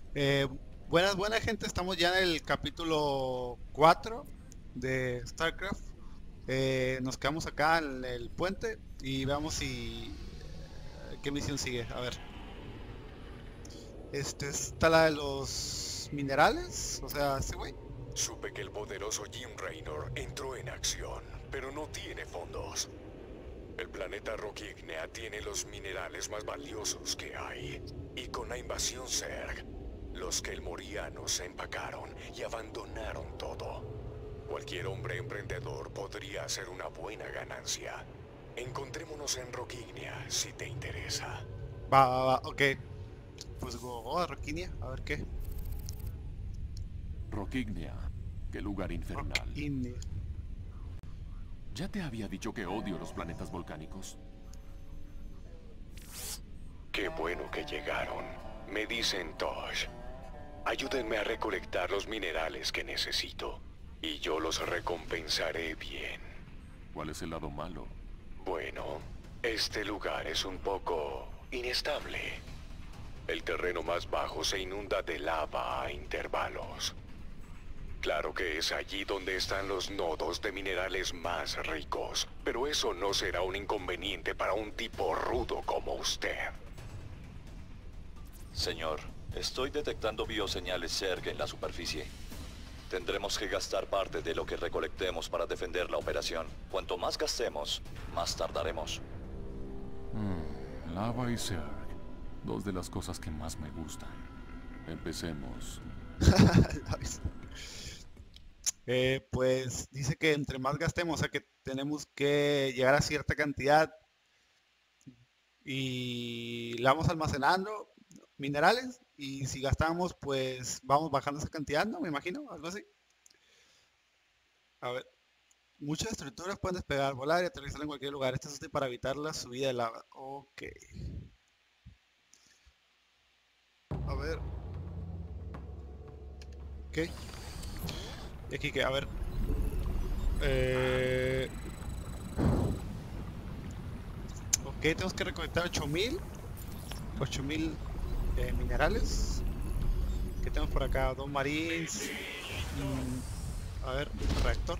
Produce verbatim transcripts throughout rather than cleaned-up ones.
Eh, buenas, buenas gente, estamos ya en el capítulo cuatro de StarCraft. Eh, nos quedamos acá en el puente y veamos si... eh, ¿qué misión sigue? A ver. Este está la de los minerales, o sea, ese güey. Supe que el poderoso Jim Raynor entró en acción, pero no tiene fondos. El planeta Rockignea tiene los minerales más valiosos que hay. Y con la invasión Zerg, los Kelmorianos se empacaron y abandonaron todo. Cualquier hombre emprendedor podría hacer una buena ganancia. Encontrémonos en Rockignea si te interesa. Va, va, va, ok. Pues go a Roquinia, a ver qué. Rockignea, qué lugar infernal. Roquinia. Ya te había dicho que odio los planetas volcánicos. Qué bueno que llegaron. Me dicen Tosh. Ayúdenme a recolectar los minerales que necesito. Y yo los recompensaré bien. ¿Cuál es el lado malo? Bueno, este lugar es un poco inestable. El terreno más bajo se inunda de lava a intervalos. Claro que es allí donde están los nodos de minerales más ricos, pero eso no será un inconveniente para un tipo rudo como usted. Señor, estoy detectando bioseñales Zerg en la superficie. Tendremos que gastar parte de lo que recolectemos para defender la operación. Cuanto más gastemos, más tardaremos. Hmm, lava y Zerg. Dos de las cosas que más me gustan. Empecemos. Eh, pues dice que entre más gastemos, o sea que tenemos que llegar a cierta cantidad y la vamos almacenando minerales y si gastamos pues vamos bajando esa cantidad, ¿no? Me imagino, algo así. A ver, muchas estructuras pueden despegar, volar y aterrizar en cualquier lugar. Esto es útil para evitar la subida de lava. Ok. A ver. ¿Qué? Y aquí que, a ver. Eh... Ok, tenemos que recolectar ocho mil. ocho mil eh, minerales. ¿Qué tenemos por acá? Dos marines. Mm, a ver, reactor.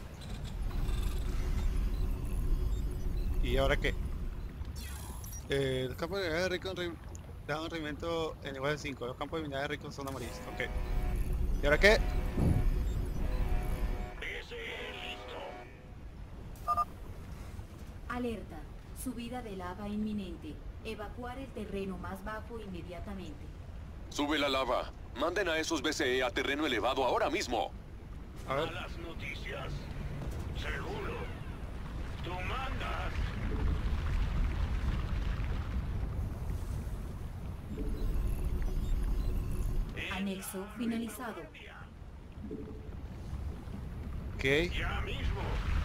¿Y ahora qué? Eh, los campos de minerales ricos en dan un rendimiento en igual de cinco. Los campos de minerales ricos son amarillos. Ok. ¿Y ahora qué? Alerta. Subida de lava inminente. Evacuar el terreno más bajo inmediatamente. Sube la lava. Manden a esos B C E a terreno elevado ahora mismo. A ver. Malas noticias. Seguro. Tú mandas. Anexo finalizado. Ok. Ya mismo.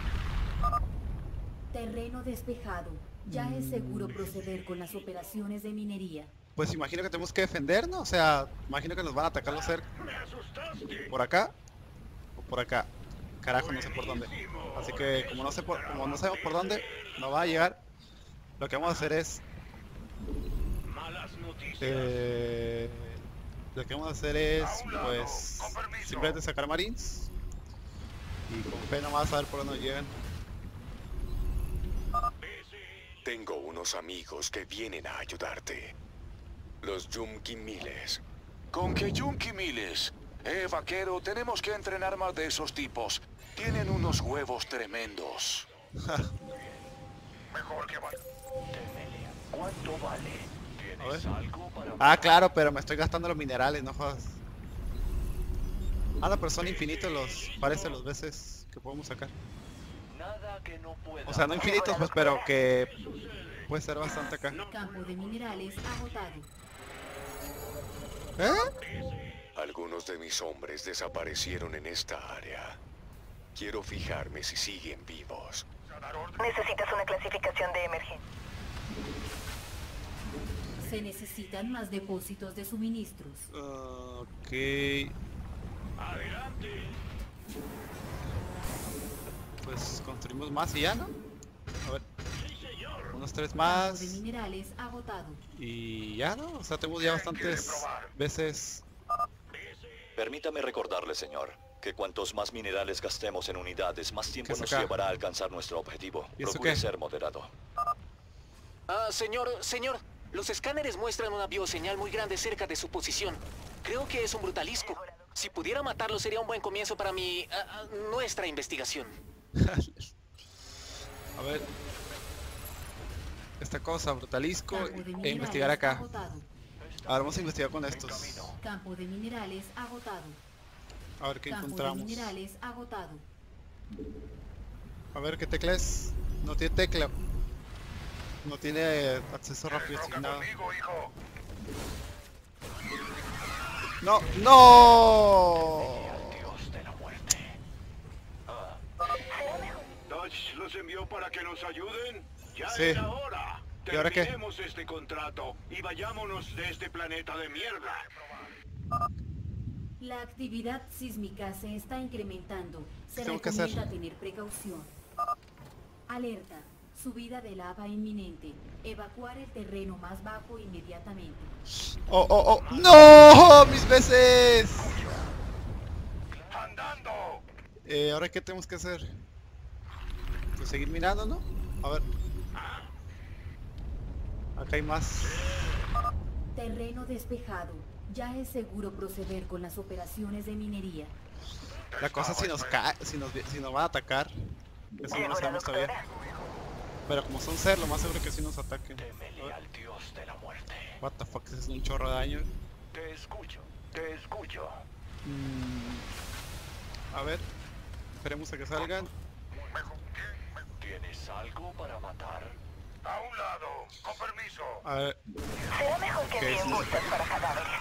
Terreno despejado. Ya es seguro proceder con las operaciones de minería. Pues imagino que tenemos que defendernos. O sea, imagino que nos van a atacar los cercos. Me asustaste. ¿Por acá? ¿O por acá? Carajo, no sé por dónde. Así que como no sé por, como no sabemos por dónde nos va a llegar, lo que vamos a hacer es Malas noticias. eh, lo que vamos a hacer es pues simplemente sacar marines y con fe nomás a ver por dónde nos llegan. Tengo unos amigos que vienen a ayudarte. Los Yumkimiles. ¿Con qué Yunky Miles? Eh, vaquero, tenemos que entrenar más de esos tipos. Tienen unos huevos tremendos. Mejor que vaya. ¿Cuánto vale? A ver. ¿Tienes algo para... Ah, claro, pero me estoy gastando los minerales, no jodas. Ah, no, pero son infinitos los, parece los veces que podemos sacar. Nada que no pueda. O sea, no infinitos, pues, pero que puede ser bastante acá. Campo de minerales agotado. ¿Eh? Algunos de mis hombres desaparecieron en esta área. Quiero fijarme si siguen vivos. Necesitas una clasificación de emergencia. Se necesitan más depósitos de suministros. Uh, ok. Adelante. Pues construimos más y ya, ¿no? A ver, Sí, señor. unos tres Campo de más minerales agotado. y ya, ¿no? O sea, tenemos ya bastantes veces Permítame recordarle, señor, que cuantos más minerales gastemos en unidades, más tiempo es nos acá? llevará a alcanzar nuestro objetivo. ¿Y eso Procure qué? ser moderado. Ah, señor, señor, los escáneres muestran una bioseñal muy grande cerca de su posición. Creo que es un brutalisco. Si pudiera matarlo sería un buen comienzo para mi... ah, ah, nuestra investigación. A ver. Esta cosa, brutalisco, Campo de e minerales investigar acá. agotado. Ahora vamos a investigar con estos. Campo de minerales agotado. A ver qué Campo de encontramos. minerales agotado. A ver qué tecla es. No tiene tecla. No tiene eh, acceso rápido sin nada. No, no. Dios de la muerte. Dodge los envió para que nos ayuden. Ya Sí. es la hora. ¿Y ahora qué? Terminemos este contrato y vayámonos de este planeta de mierda. La actividad sísmica se está incrementando. Se ¿Qué tengo que recomienda hacer? tener precaución. Alerta. Subida de lava inminente. Evacuar el terreno más bajo inmediatamente. Oh, oh, oh. ¡No! ¡Mis veces! ¡Andando! Eh, ¿ahora qué tenemos que hacer? Pues seguir mirando, ¿no? A ver. Acá hay más. Terreno despejado. Ya es seguro proceder con las operaciones de minería. La cosa si nos cae, si nos, vi- si nos va a atacar. Eso no lo sabemos todavía. Pero como son ser, lo más seguro que sí nos ataquen. A Temele ver. al Dios de la muerte. What the fuck, ese es un chorro de daño. Te escucho, te escucho. Mm, a ver. Esperemos a que salgan. ¿Tienes algo para matar? A un lado, con permiso. A ver. Será mejor que ¿Qué es envíen eso? bustas para cadáveres.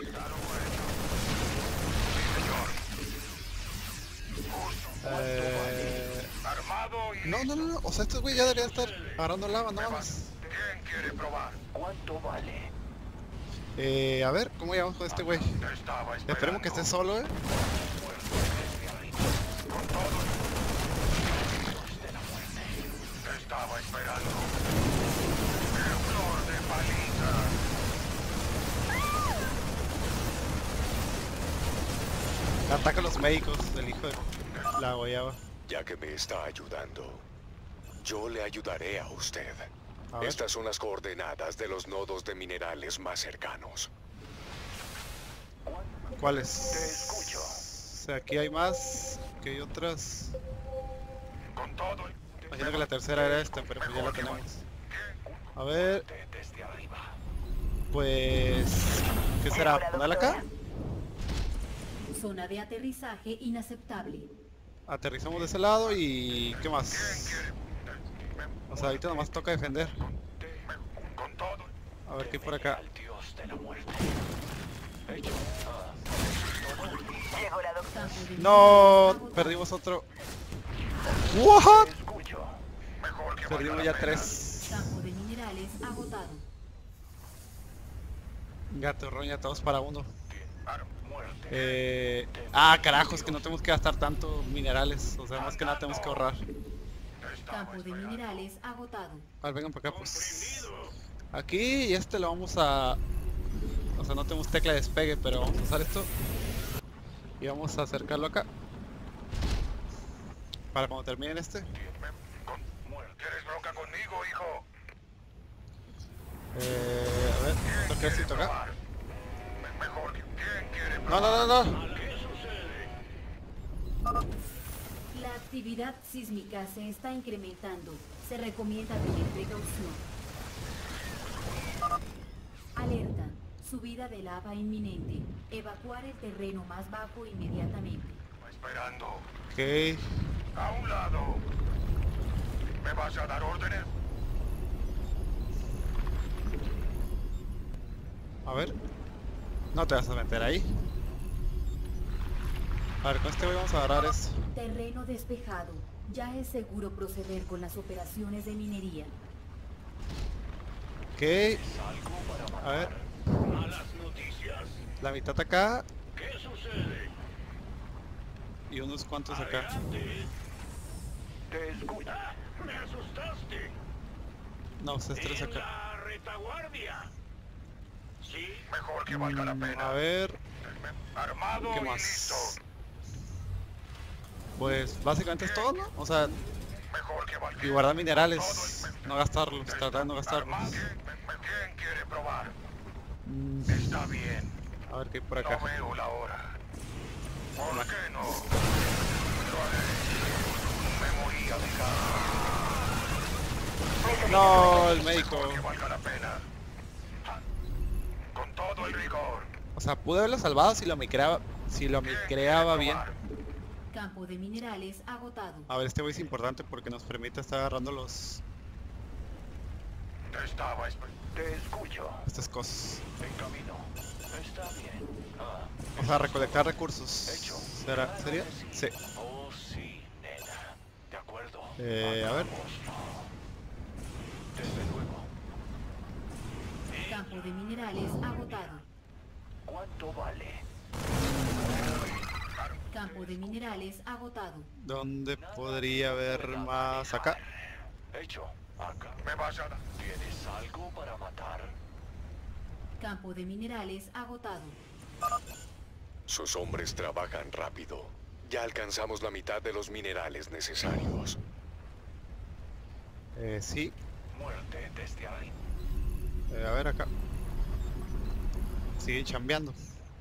Eh... Armado y... No, no, no, no. O sea, estos güey ya deberían estar agarrando lava, no mames. ¿Quién quiere probar? ¿Cuánto vale? Eh, a ver, ¿cómo llevamos con este güey? Te estaba esperando. Esperemos que esté solo, eh. Te estaba esperando. ¡Qué flor de paliza! Ataca a los médicos del hijo de la guayaba. Ya que me está ayudando, yo le ayudaré a usted. A ver. Estas son las coordenadas de los nodos de minerales más cercanos. ¿Cuáles? Te escucho. O sea, aquí hay más. Aquí hay otras. Con todo. Imagino que la tercera era esta, pero pues ya la tenemos. A ver, Desde arriba. pues... ¿Qué será? ¿Ponerla acá? Zona de aterrizaje inaceptable. Aterrizamos de ese lado y... ¿qué más? O sea, ahorita nomás toca defender. Con todo. A ver qué hay por acá. Al Dios de la muerte. Llegó la doctora. Campo de No, minerales agotado. perdimos otro. What? Te escucho. Mejor que Perdimos valga ya la pena. tres. Campo de minerales agotado. Gato, roña, todos para uno. Muerte. Eh... Ah, carajo, es que no tenemos que gastar tanto minerales. O sea, más que nada tenemos que ahorrar. Campo de minerales agotado. A ver, vengan para acá, pues. Aquí y este lo vamos a... O sea, no tenemos tecla de despegue, pero vamos a usar esto. Y vamos a acercarlo acá. Para cuando terminen este. ¿Quieres bronca conmigo, hijo? Eh, a ver, toca si toca. Mejor que... ¿Quién quiere No, no, no, no. La actividad sísmica se está incrementando. Se recomienda tener precaución. Alerta. Subida de lava inminente. Evacuar el terreno más bajo inmediatamente. Esperando. Ok. A un lado. ¿Me vas a dar órdenes? A ver. No te vas a meter ahí. A ver, con este voy vamos a agarrar eso. Terreno despejado. Ya es seguro proceder con las operaciones de minería. Ok. A ver. Malas noticias. La mitad acá ¿Qué sucede? y unos cuantos acá. Adelante. Te escucho. Ah, me asustaste. No, ustedes tres En acá. la retaguardia. Sí. Mejor que valga la Mm, pena. a ver. Armado ¿Qué y más? listo. Pues básicamente es todo, ¿no? O sea, Mejor que y Valkyrie. guardar minerales, no gastarlos, tratar de no gastarlos. Armado. ¿Quién quiere probar? Mm, Está bien. a ver qué hay por acá. No veo la hora. ¿Por qué no? Lo haré. Me moría de ganas. No, el médico. Que valga la pena. Con todo el rigor. O sea, pude haberlo salvado si lo micreaba, si lo micreaba bien. Campo de minerales agotado. A ver, este güey es importante porque nos permite estar agarrando los Te estaba esperando. Te escucho. estas cosas. En camino. Está bien. Ah, O sea, recolectar recursos. Hecho. ¿Será? ¿Sería? Sí. oh, sí, nena. De acuerdo. Eh, a ver. Desde luego. Campo de minerales agotado. ¿Cuánto vale? Campo de minerales agotado. ¿Dónde podría haber más acá? Hecho. Acá. ¿Me vas a dar? ¿Tienes algo para matar? Campo de minerales agotado. Sus hombres trabajan rápido. Ya alcanzamos la mitad de los minerales necesarios. Eh, sí. Muerte desde ahí. Eh, a ver acá. Siguen chambeando.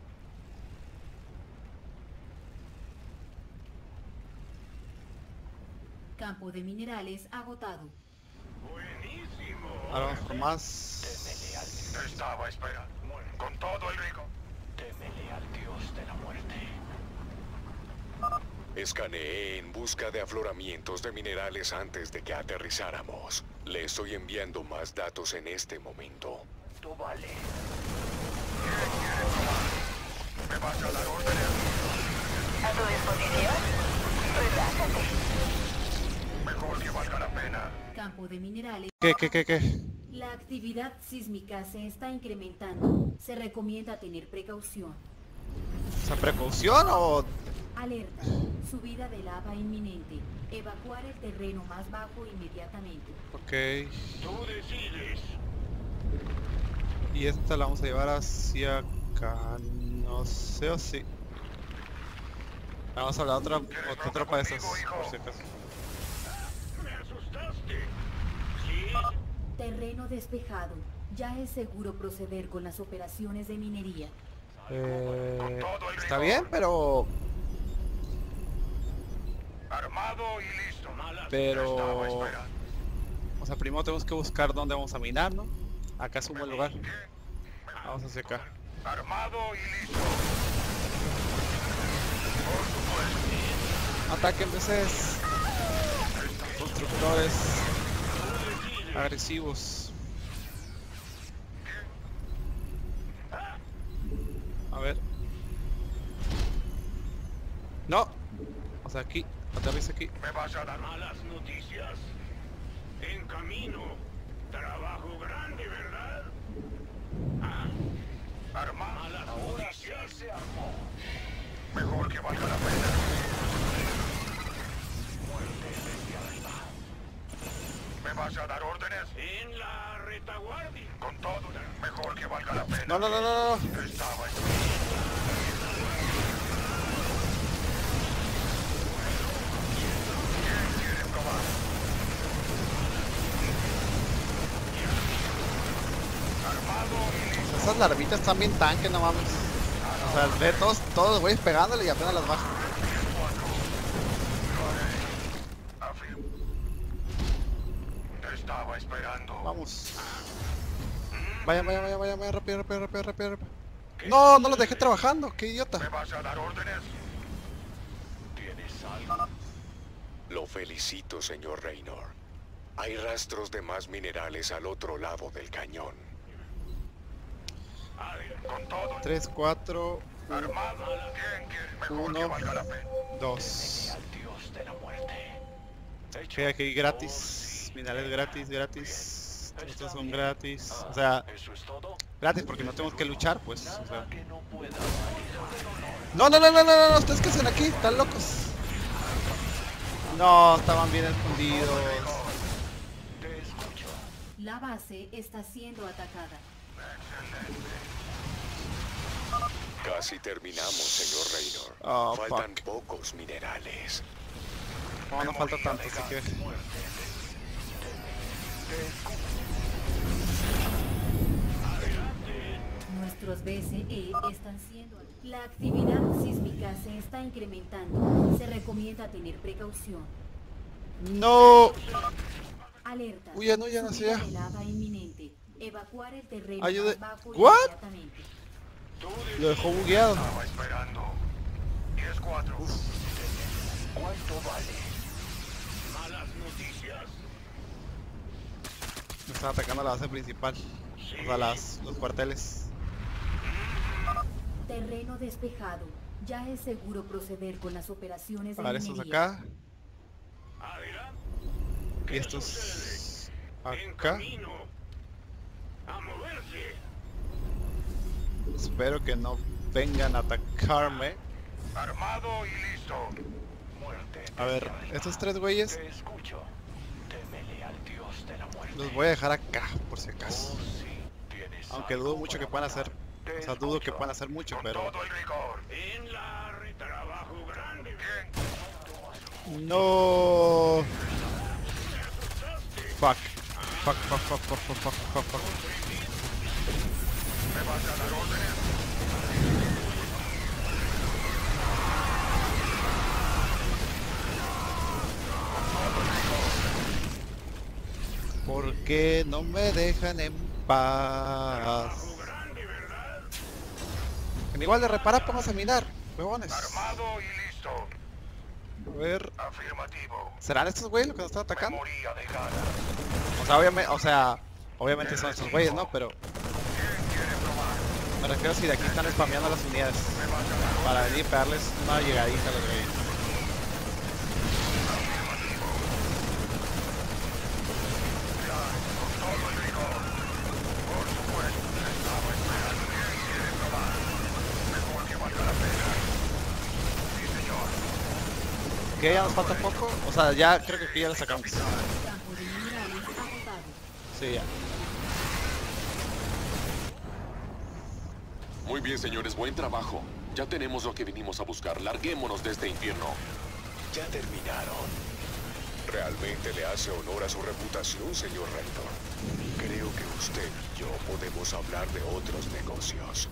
Campo de minerales agotado. Buenísimo. Ahora vamos por más. Témele al Te estaba esperando. Con todo el rigor. Témele al dios de la muerte. Escaneé en busca de afloramientos de minerales antes de que aterrizáramos. Le estoy enviando más datos en este momento. Tú vale. ¿Quién quiere probar? ¿Me vas a dar órdenes? A tu disposición. Relájate. Mejor que valga la pena. Campo de minerales. ¿Qué, qué, qué, qué? La actividad sísmica se está incrementando. Se recomienda tener precaución. O sea, precaución o... Alerta. Subida de lava inminente. Evacuar el terreno más bajo inmediatamente. Ok. Tú decides. Y esta la vamos a llevar hacia acá. No sé o sí. Vamos a la otra, otra tropa de esas, por si acaso. Me asustaste. ¿Sí? Terreno despejado. Ya es seguro proceder con las operaciones de minería. Eh, está bien, pero... Armado y listo. Pero... Estaba esperando. O sea, primero tenemos que buscar dónde vamos a minar, ¿no? Acá es un buen lugar. Vamos hacia acá. Armado y listo. Ataquen D Cs. Constructores agresivos. A ver. No. O sea, aquí. Aterriza aquí. Me vas a dar malas noticias. En camino. Trabajo grande, ¿verdad? Ah. Arma. Malas noticias. Se armó. Mejor que valga la pena. Muerte desde arriba. ¿Me vas a dar órdenes? En la retaguardia. Con todo. Mejor que valga la pena. No, no, no, no, no. Estaba Esas larvitas están bien tanques, no mames. O sea, ve todos, todos los güeyes pegándole y apenas las bajan. Te estaba esperando. Vamos. Vaya, vaya, vaya, vaya, vaya, rápido, rápido, rápido, rápido, rápido. No, no los dejé trabajando, qué idiota. ¿Me vas a dar órdenes? ¿Tienes algo? Lo felicito, señor Raynor. Hay rastros de más minerales al otro lado del cañón. Con todo. tres, cuatro, Armado. ¿Quién quiere? Mejor uno, que valga la pena. dos. Al dios de la muerte. Ok, aquí gratis. Minerales gratis, gratis. Estos son gratis. O sea, ¿Eso es todo? gratis porque no tenemos que luchar, pues. O sea. Que no pueda. No, no, no, no, no, no, ustedes que hacen aquí, están locos. No, estaban bien escondidos. Te escucho. La base está siendo atacada. Casi terminamos, señor Raynor. Oh, Faltan fuck. pocos minerales. No, no falta tanto, así que... Nuestros B C E están siendo... La actividad sísmica se está incrementando. Se recomienda tener precaución. ¡No! Alerta. Uy, ya no, ya no sé subida ya. de lava inminente. Evacuar el terreno Ayude. más bajo ¿What? inmediatamente. Lo dejó bugueado. Estaba esperando. diez cuatro. ¿Cuánto vale? Malas noticias. Me están atacando la base principal. O sea, las, los cuarteles. Terreno despejado. Ya es seguro proceder con las operaciones de A ver, estos minería. acá. Adelante. Y estos En acá. camino. A moverse. Espero que no vengan a atacarme. Armado y listo. Muerte. A ver, estos tres güeyes Te escucho. Témele al dios de la muerte. los voy a dejar acá, por si acaso. Oh, sí. Tienes Aunque algo dudo mucho que para puedan matar. hacer. Te O sea, dudo que escucho. puedan hacer mucho, Con pero... todo el rigor. En la retrabajo grande. Bien. No. Fuck. Fuck, fuck, fuck, fuck, fuck, fuck, fuck, fuck. ¿Me vas a dar órdenes? ¿Por qué no me dejan en paz? En igual de reparar, vamos a mirar, huevones. Armado y listo. A ver, Afirmativo. ¿serán estos güeyes los que nos están Me atacando? moría de ganas. O sea, obviamente, o sea, obviamente son estos güeyes, ¿no? Pero ¿Quién quiere probar? me refiero si de aquí están spameando las unidades para venir y pegarles una llegadita a los güeyes. Todo el rigor. Por supuesto. Estaba esperando. ¿Quién quiere probar? Mejor que valga la pena. Sí, señor. ¿Qué? ¿Ya nos falta poco? O sea, ya creo que aquí ya lo sacamos. Campo de minerales agotado. Sí, ya. Muy bien, señores, buen trabajo. Ya tenemos lo que vinimos a buscar. Larguémonos de este infierno. Ya terminaron. Realmente le hace honor a su reputación, señor Raynor. Creo que usted y yo podemos hablar de otros negocios.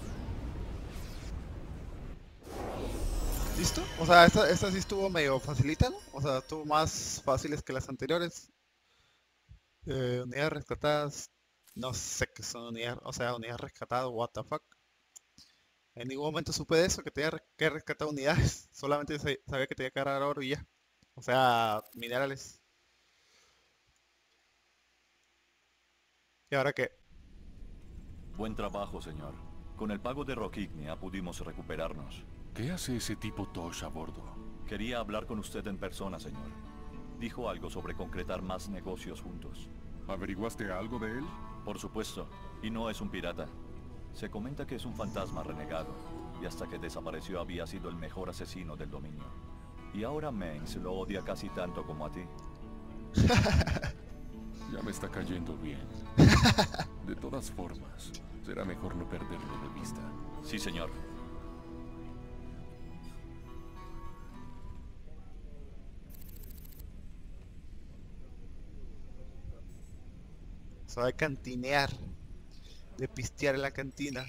¿Listo? O sea, esta, esta sí estuvo medio facilita, ¿no? O sea, estuvo más fáciles que las anteriores. Eh, unidades rescatadas. No sé qué son unidades, o sea, unidades rescatadas, what the fuck. En ningún momento supe de eso, que tenía re- que rescatar unidades. Solamente sa- sabía que tenía que agarrar oro y ya. O sea, minerales. ¿Y ahora qué? Buen trabajo, señor. Con el pago de Rockignia pudimos recuperarnos. ¿Qué hace ese tipo Tosh a bordo? Quería hablar con usted en persona, señor. Dijo algo sobre concretar más negocios juntos. ¿Averiguaste algo de él? Por supuesto, y no es un pirata. Se comenta que es un fantasma renegado, y hasta que desapareció había sido el mejor asesino del dominio. Y ahora Mainz lo odia casi tanto como a ti. Ya me está cayendo bien. De todas formas, será mejor no perderlo de vista. Sí, señor. Se va a cantinear. De pistear en la cantina.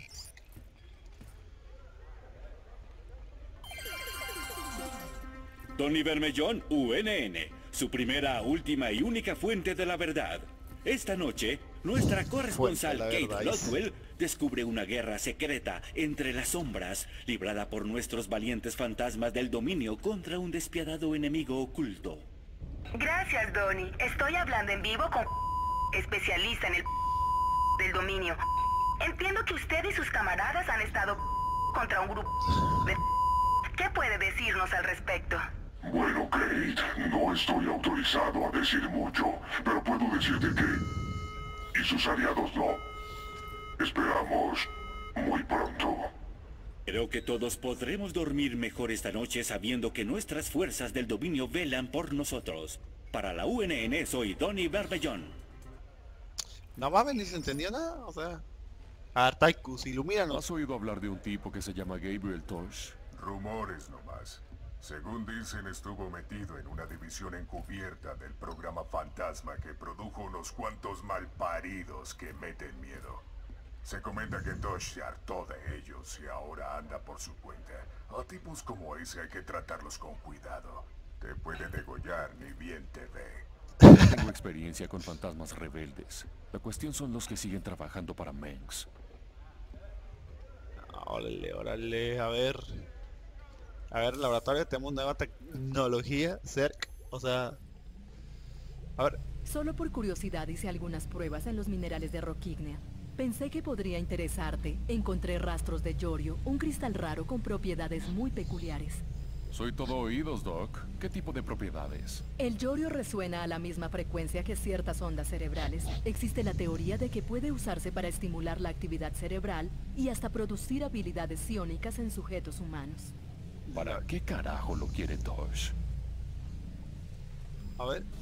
Tony Bermellón, U N N, su primera, última y única fuente de la verdad. Esta noche, nuestra corresponsal Fuente de la Kate verdad, dice. Lodwell descubre una guerra secreta entre las sombras, librada por nuestros valientes fantasmas del dominio contra un despiadado enemigo oculto. Gracias, Donnie. Estoy hablando en vivo con especialista en el del dominio. Entiendo que usted y sus camaradas han estado contra un grupo de... ¿Qué puede decirnos al respecto? Bueno, Kate, no estoy autorizado a decir mucho, pero puedo decirte que... y sus aliados no. Esperamos muy pronto. Creo que todos podremos dormir mejor esta noche sabiendo que nuestras fuerzas del dominio velan por nosotros. Para la U N N soy Donnie Bermellón. No mames, ni se entendió nada, o sea... Artaicus, ilumínanos. ¿Has oído hablar de un tipo que se llama Gabriel Tosh? Rumores nomás. Según dicen, estuvo metido en una división encubierta del programa Fantasma que produjo unos cuantos malparidos que meten miedo. Se comenta que Tosh se hartó de ellos y ahora anda por su cuenta. A tipos como ese hay que tratarlos con cuidado. Te puede degollar ni bien te ve. No tengo experiencia con fantasmas rebeldes. La cuestión son los que siguen trabajando para Mengs. Órale, órale, a ver. A ver, laboratorio, tenemos nueva tecnología, C E R C. O sea... A ver. Solo por curiosidad hice algunas pruebas en los minerales de roquígnea. Pensé que podría interesarte. Encontré rastros de yorio, un cristal raro con propiedades muy peculiares. Soy todo oídos, Doc. ¿Qué tipo de propiedades? El yorio resuena a la misma frecuencia que ciertas ondas cerebrales. Existe la teoría de que puede usarse para estimular la actividad cerebral y hasta producir habilidades psiónicas en sujetos humanos. ¿Para qué carajo lo quiere Tosh? A ver.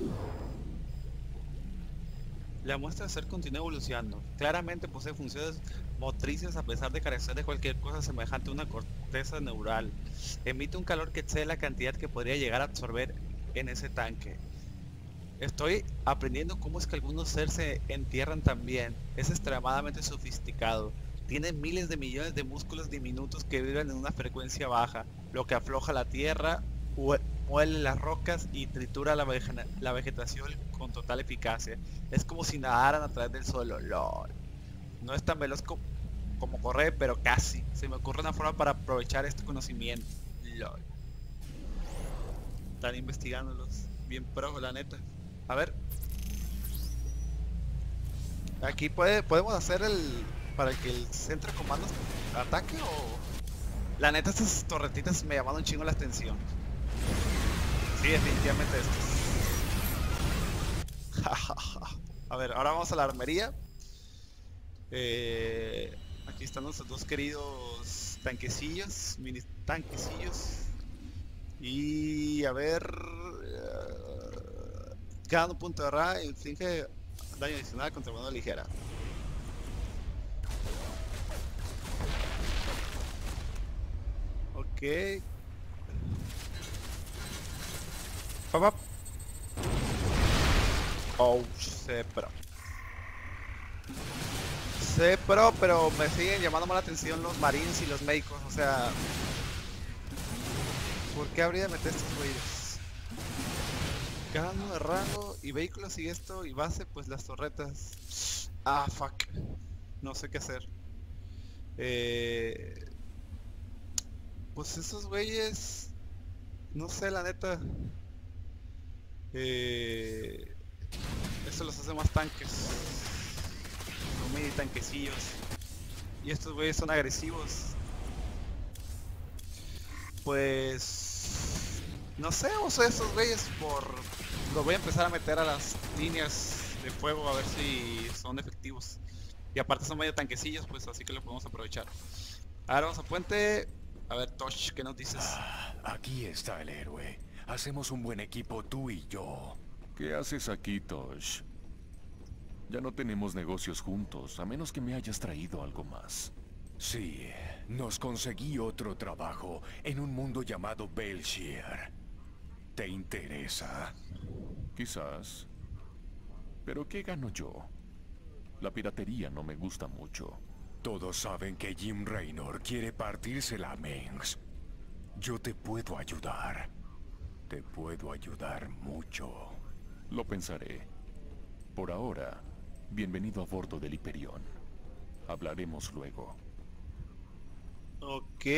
La muestra de C E R C continúa evolucionando. Claramente posee funciones motrices a pesar de carecer de cualquier cosa semejante a una corteza neural. Emite un calor que excede la cantidad que podría llegar a absorber en ese tanque. Estoy aprendiendo cómo es que algunos seres se entierran también. Es extremadamente sofisticado. Tiene miles de millones de músculos diminutos que vibran en una frecuencia baja, lo que afloja la tierra, muele las rocas y tritura la, vege la vegetación con total eficacia. Es como si nadaran a través del suelo. LOL. No es tan veloz co como correr, pero casi. Se me ocurre una forma para aprovechar este conocimiento. LOL. Están investigándolos. Bien pro, la neta. A ver. Aquí puede, podemos hacer el... para que el centro de comandos ataque o... La neta, estas torretitas me llamaron un chingo la atención. Sí, definitivamente estos. A ver, ahora vamos a la armería. Eh, aquí están nuestros dos queridos tanquecillos, mini tanquecillos. Y a ver... Uh, cada un punto de ra inflige daño adicional contra mano ligera. Ok. Papá. Oh, sé pro. Sé pro, pero me siguen llamando más la atención los marines y los médicos, o sea... ¿Por qué habría de meter estos güeyes? Cada uno de rango y vehículos y esto y base, pues las torretas. Ah, fuck. No sé qué hacer. Eh... Pues esos güeyes... No sé, la neta... Eh... Eso los hace más tanques. Son mini tanquecillos. Y estos güeyes son agresivos. Pues... No sé, uso esos güeyes por... Los voy a empezar a meter a las líneas de fuego a ver si son efectivos. Y aparte son medio tanquecillos, pues así que lo podemos aprovechar. Ahora vamos a puente. A ver, Tosh, ¿qué nos dices? Ah, aquí está el héroe. Hacemos un buen equipo tú y yo. ¿Qué haces aquí, Tosh? Ya no tenemos negocios juntos, a menos que me hayas traído algo más. Sí, nos conseguí otro trabajo en un mundo llamado Belshir. ¿Te interesa? Quizás. ¿Pero qué gano yo? La piratería no me gusta mucho. Todos saben que Jim Raynor quiere partírsela a Mengs. Yo te puedo ayudar. Te puedo ayudar mucho. Lo pensaré. Por ahora, bienvenido a bordo del Hyperion. Hablaremos luego. Ok.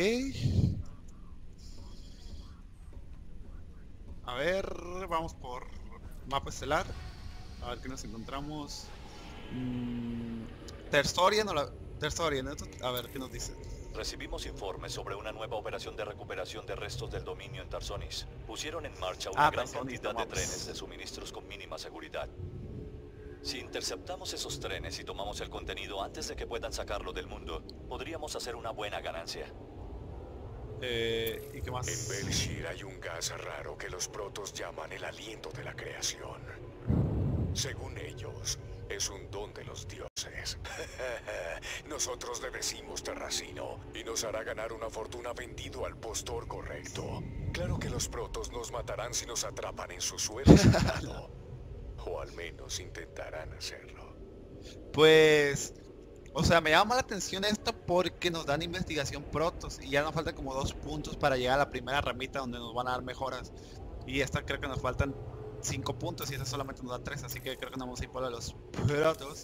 A ver, vamos por mapa estelar. A ver qué nos encontramos. Mm, Tersorian o la... Tersorian, ¿no? A ver qué nos dice. Recibimos informes sobre una nueva operación de recuperación de restos del dominio en Tarsonis. Pusieron en marcha una ah, gran Tarsonis, cantidad tomamos. de trenes de suministros con mínima seguridad. Si interceptamos esos trenes y tomamos el contenido antes de que puedan sacarlo del mundo, podríamos hacer una buena ganancia. Eh, ¿y qué más? En Belshir hay un gas raro que los protos llaman el aliento de la creación. Según ellos, Es un don de los dioses. Nosotros le decimos Terracino y nos hará ganar una fortuna vendido al postor correcto. Claro que los protos nos matarán si nos atrapan en su suelo sagrado. O al menos intentarán hacerlo. Pues... O sea, me llama la atención esto porque nos dan investigación protos y ya nos faltan como dos puntos para llegar a la primera ramita donde nos van a dar mejoras. Y esta creo que nos faltan cinco puntos y esta solamente nos da tres, así que creo que nos vamos a ir por los protos.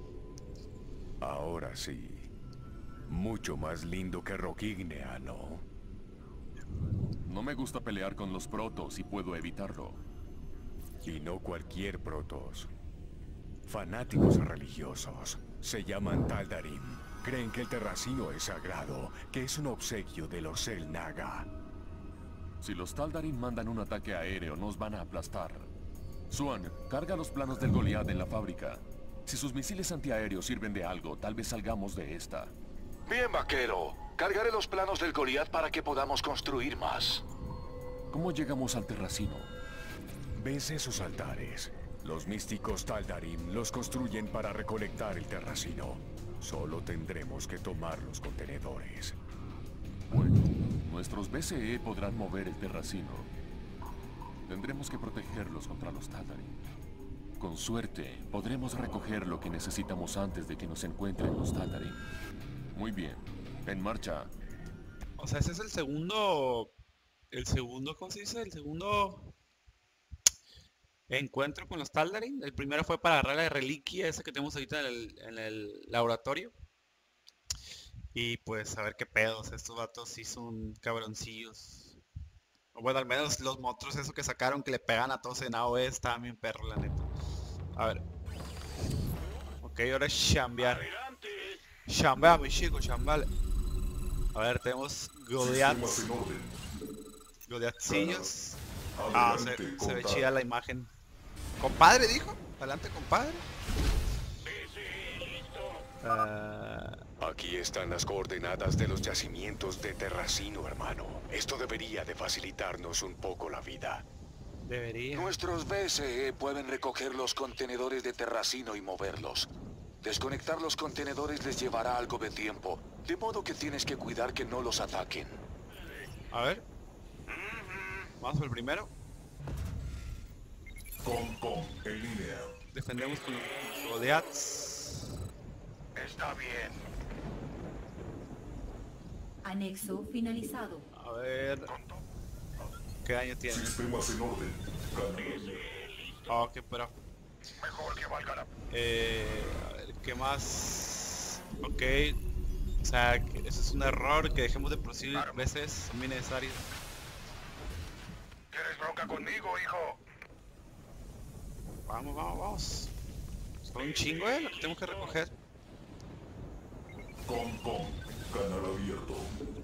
Ahora sí. Mucho más lindo que Rockignea, ¿no? No me gusta pelear con los protos y puedo evitarlo. Y no cualquier protos. Fanáticos religiosos. Se llaman Taldarim. Creen que el Terracino es sagrado, que es un obsequio de los El Naga. Si los Taldarim mandan un ataque aéreo, nos van a aplastar. Swan, carga los planos del Goliath en la fábrica. Si sus misiles antiaéreos sirven de algo, tal vez salgamos de esta. Bien, vaquero. Cargaré los planos del Goliath para que podamos construir más. ¿Cómo llegamos al Terracino? ¿Ves esos altares? Los místicos Taldarim los construyen para recolectar el Terracino. Solo tendremos que tomar los contenedores. Bueno, nuestros B C E podrán mover el Terracino. Tendremos que protegerlos contra los Taldarim. Con suerte, podremos recoger lo que necesitamos antes de que nos encuentren los Taldarim. Muy bien, en marcha. O sea, ese es el segundo... El segundo, ¿cómo se dice? El segundo... encuentro con los Taldarim. El primero fue para agarrar la reliquia esa que tenemos ahorita en el, en el laboratorio. Y pues a ver qué pedos. Estos vatos sí son cabroncillos. O bueno, al menos los monstruos esos que sacaron que le pegan a todos en A O E estaban bien perro, la neta. A ver. Ok, ahora es chambear. Chambear, mi chico, chambear. A ver, tenemos Goliaths. Goliathcillos. Ah, se, se ve chida la imagen. Compadre, dijo. Adelante, compadre. Uh... Aquí están las coordenadas de los yacimientos de Terracino, hermano. Esto debería de facilitarnos un poco la vida. Debería. Nuestros B C E pueden recoger los contenedores de Terracino y moverlos. Desconectar los contenedores les llevará algo de tiempo, de modo que tienes que cuidar que no los ataquen. A ver. Vamos por el primero. Com, com, en línea. Defendemos con los Goliaths. Está bien. Anexo finalizado. A ver. ¿Qué daño tiene? Sistemas en orden. Ah, ok, pero... Mejor que valga la... Eh, a ver, ¿qué más? Ok. O sea, que eso es un error, que dejemos de producir veces, son muy necesarios. ¿Quieres bronca conmigo, hijo? Vamos, vamos, vamos. Son un chingo, eh, lo que tenemos que recoger. Com, com, canal abierto.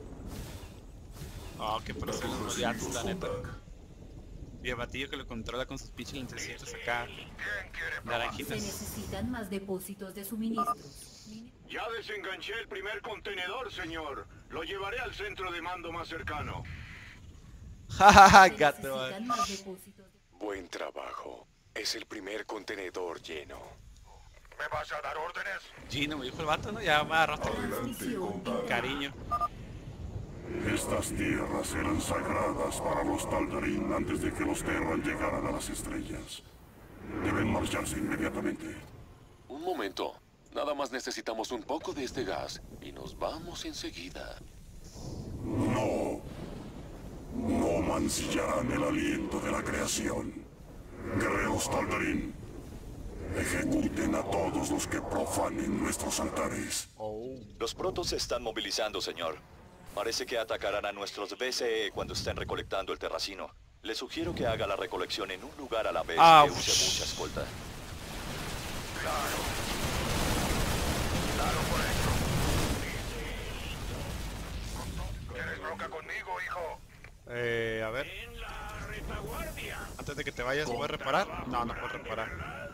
Ah, que pero son los Goliaths, la neta. Y el batillo que lo controla con sus pinches lentecitos acá. Naranjitas. Se necesitan más depósitos de suministros. Ya desenganché el primer contenedor, señor. Lo llevaré al centro de mando más cercano. Jajaja, gato. Buen trabajo. Es el primer contenedor lleno. ¿Me vas a dar órdenes? Gino, me dijo el vato, ¿no? Ya me agarraste cariño. Estas tierras eran sagradas para los Taldarim antes de que los Terran llegaran a las estrellas. Deben marcharse inmediatamente. Un momento. Nada más necesitamos un poco de este gas y nos vamos enseguida. No. No mancillarán el aliento de la creación. Guerreros Taldarim, ejecuten a todos los que profanen nuestros altares. Oh. Los protos se están movilizando, señor. Parece que atacarán a nuestros B C E cuando estén recolectando el Terracino. Le sugiero que haga la recolección en un lugar a la vez ah, y que use mucha escolta. Claro. Claro, por eso. ¿Quieres bronca conmigo, hijo? Eh, a ver. Antes de que te vayas, ¿puedes reparar? No, no puedo reparar.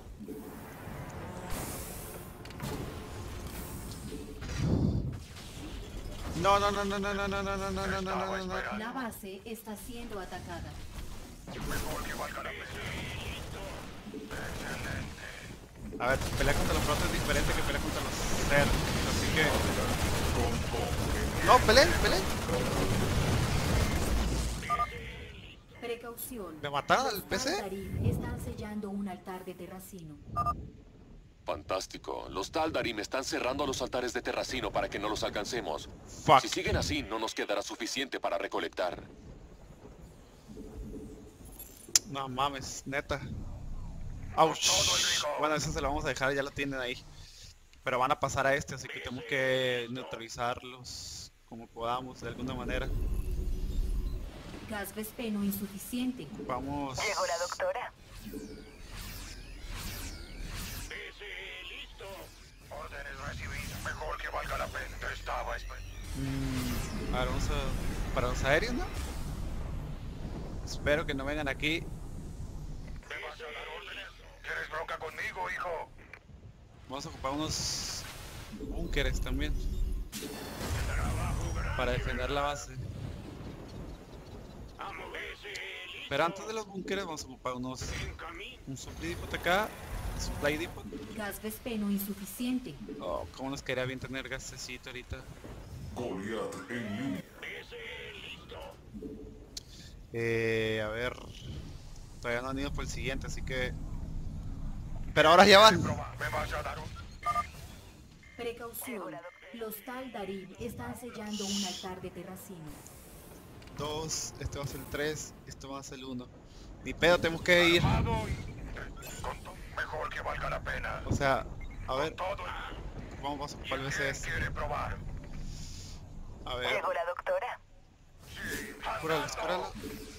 No, no, no, no, no, no, no, no, no, no, no, no, no. La base está siendo atacada. Mejor que valga la pena. Excelente. A ver, pelear contra los protos es diferente que pelear contra los Zerg. Así que... No, peleen, peleen. Precaución. ¿Me mataron al Los P C? Taldarim están sellando un altar de Terracino. Fantástico. Los Taldarim están cerrando los altares de Terracino para que no los alcancemos. Fuck. Si siguen así, no nos quedará suficiente para recolectar. No mames, neta. Ouch. Bueno, eso se lo vamos a dejar, ya lo tienen ahí. Pero van a pasar a este, así que tenemos que neutralizarlos como podamos, de alguna manera. Gas vespeno insuficiente. Vamos. Llegó la doctora. Sí, sí, listo. Órdenes recibidas. Mejor que valga la pena. Te estaba esperando. Mm, a ver, vamos a... para los aéreos, ¿no? Espero que no vengan aquí. ¿Me vas a dar órdenes? ¿Quieres bronca conmigo, hijo? Vamos a ocupar unos búnkeres también para defender la base. Pero antes de los búnkeres vamos a ocupar unos un supply depot acá, supply depot. Gas vespeno insuficiente. Oh, cómo nos quedaría bien tener gasecito ahorita. Goliath en línea. Eh, a ver, todavía no han ido por el siguiente, así que... Pero ahora ya van. Precaución. Los Taldarim están sellando un altar de Terracino. Dos, este va a ser el tres, esto va a ser el uno. Ni pedo, tenemos que ir. Mejor que valga la pena. O sea, a ver. Vamos a ocupar el B C S. A ver. Llegó la doctora. Cúralos, cúralos.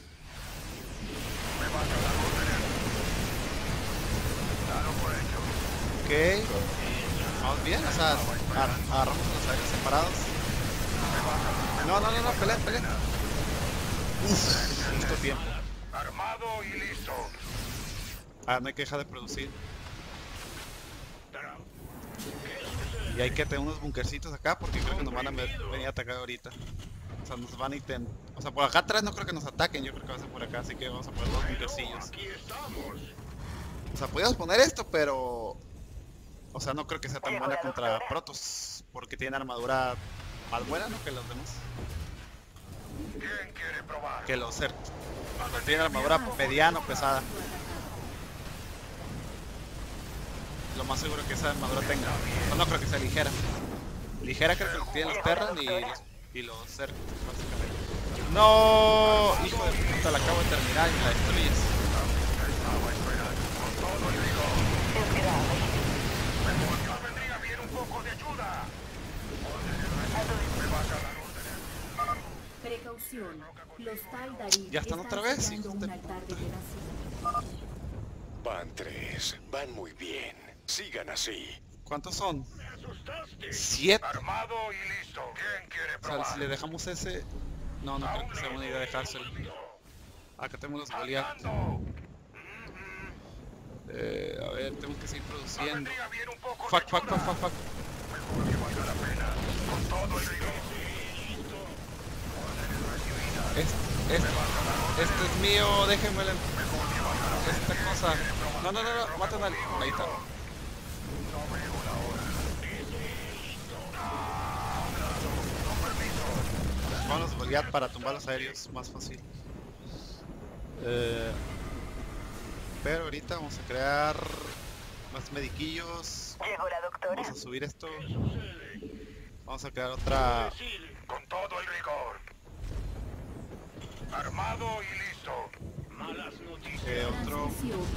Ok. Vamos bien, o sea, agar- agarramos los aéreos separados. No, no, no, no, pelea, pelea. Uff, justo tiempo. Armado y listo. Ah, no hay que dejar de producir. Y hay que tener unos bunkercitos acá porque creo que nos van a ve- venir a atacar ahorita. O sea, nos van a intentar... O sea, por acá atrás no creo que nos ataquen, yo creo que va a ser por acá, así que vamos a poner dos bunkercillos. O sea, podíamos poner esto, pero... O sea, no creo que sea tan buena contra protos, porque tienen armadura más buena, ¿no? Que los demás. ¿Quién quiere probar? Que los Zerg. Pero tienen armadura mediano pesada. Lo más seguro que esa armadura tenga. No, no creo que sea ligera. Ligera creo que tienen los Terran y los, y los Zerg, básicamente. ¡No! Hijo de puta, la acabo de terminar y la destruyes. Precaución. Los Taldarim ¿Ya están otra vez? sellando un altar de Terracino. Van tres. Van muy bien. Sigan así. ¿Cuántos son? Siete. Armado y listo. ¿Quién quiere O sea, probar? si le dejamos ese... No, no creo que sea buena idea dejárselo. Acá tenemos los Goliath. Eh, a ver, tenemos que seguir produciendo. Fuck, fuck, fuck, fuck, fuck. Este, este, este es mío, déjenme la- esta cosa. No, no, no, no, matan al... Ahí está. Vamos a Goliath para tumbar los aéreos, más fácil. Eh, pero ahorita vamos a crear más mediquillos. Llegó la doctora. Vamos a subir esto. Vamos a crear otra... Con todo el rigor. Armado y listo. Malas noticias. Eh, otro...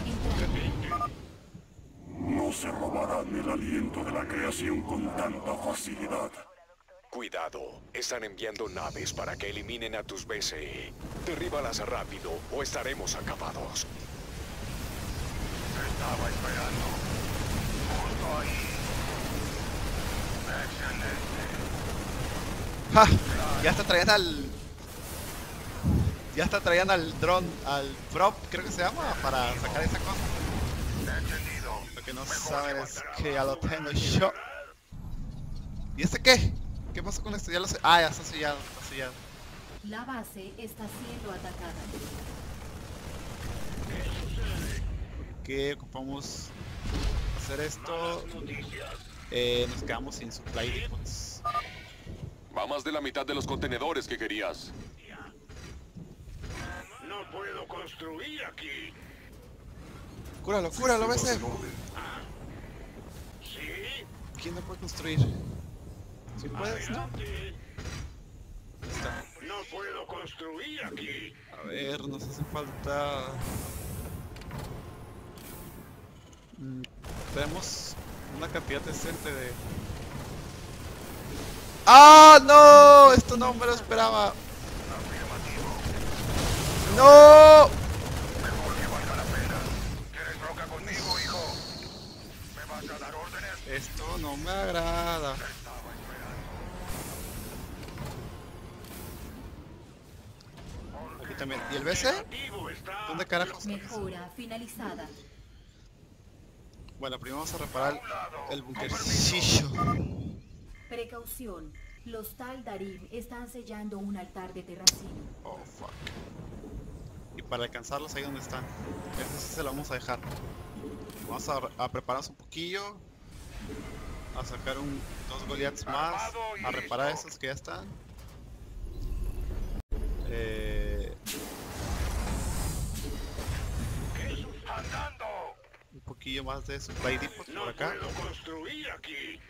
No se robarán el aliento de la creación con tanta facilidad. Cuidado, están enviando naves para que eliminen a tus B C E. Derríbalas rápido o estaremos acabados. Estaba esperando. Justo ahí. Excelente. ¡Ja! Ya está trayendo al... Ya está trayendo al dron, al prop, creo que se llama, para sacar esa cosa. Lo que no saben es que ya lo tengo yo. ¿Y este qué? ¿Qué pasó con esto? Ya lo sé. Ah, ya está sellado, está sellado. La base está siendo atacada. Que ocupamos hacer esto, eh, nos quedamos sin supply depots. Va más de la mitad de los contenedores que querías. No puedo construir aquí. Cúralo, cúralo, B C. ¿Sí? ¿Quién no puede construir? Si puedes, ¿no? Adelante. Está. No puedo construir aquí. A ver, nos hace falta... Mm, tenemos una cantidad decente de... ¡Ah, no! Esto no me lo esperaba. ¡No! Mejor que valga la pena. ¿Quieres bronca conmigo, hijo? ¿Me vas a dar órdenes? Esto no me agrada. Aquí también. ¿Y el B C? ¿Dónde carajos? Mejora finalizada. Bueno, primero vamos a reparar el bunkercillo. Precaución. Los Tal Darim están sellando un altar de terracino. Oh, fuck. Y para alcanzarlos ahí donde están. Ese sí se lo vamos a dejar. Vamos a, a prepararnos un poquillo. A sacar un, dos Goliaths más. A reparar esos que ya están. Eh... Un poquillo más de supply depot por acá. No puedo construir aquí.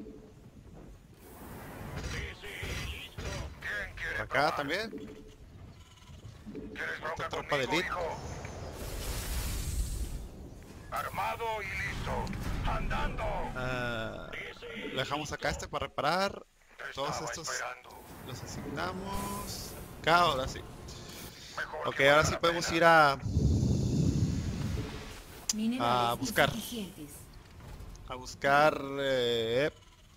Por acá también. Otra tropa de elite. Armado y listo. Andando. Uh, lo dejamos acá este para reparar. Todos estos los asignamos. Acá, ahora sí. Ok, ahora sí podemos ir a... A buscar. A buscar... Eh,